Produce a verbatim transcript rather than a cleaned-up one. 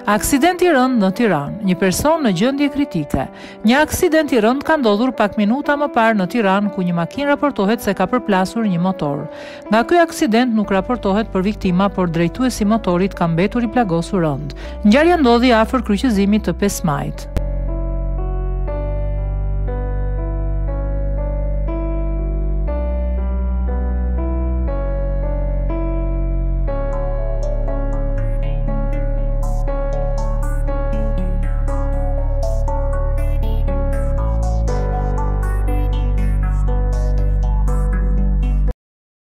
Aksidenti i rënd në Tiranë, një person në gjendje kritike. Një aksident i rënd ka ndodhur pak minuta më parë në Tiranë, ku një makinë raportohet se ka përplasur një motor. Nga ky aksident nuk raportohet për viktima, por drejtuesi i motorit ka mbetur i plagosur rënd. Ngjarja ndodhi afër kryqëzimit të pesë majit.